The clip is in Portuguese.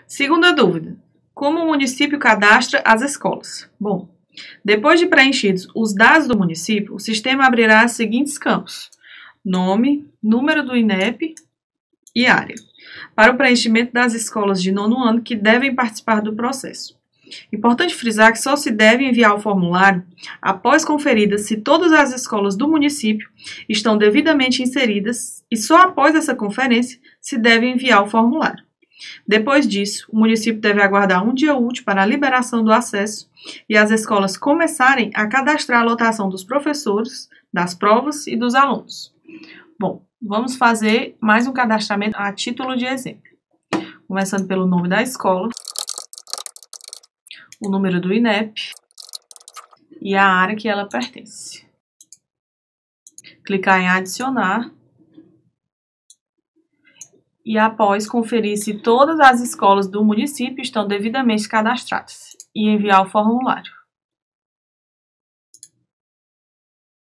Segunda dúvida: como o município cadastra as escolas? Bom, depois de preenchidos os dados do município, o sistema abrirá os seguintes campos: nome, número do INEP e área, para o preenchimento das escolas de nono ano que devem participar do processo. Importante frisar que só se deve enviar o formulário após conferidas se todas as escolas do município estão devidamente inseridas e só após essa conferência se deve enviar o formulário. Depois disso, o município deve aguardar um dia útil para a liberação do acesso e as escolas começarem a cadastrar a lotação dos professores, das provas e dos alunos. Bom, vamos fazer mais um cadastramento a título de exemplo. Começando pelo nome da escola, o número do INEP e a área que ela pertence. Clicar em adicionar e após conferir se todas as escolas do município estão devidamente cadastradas e enviar o formulário.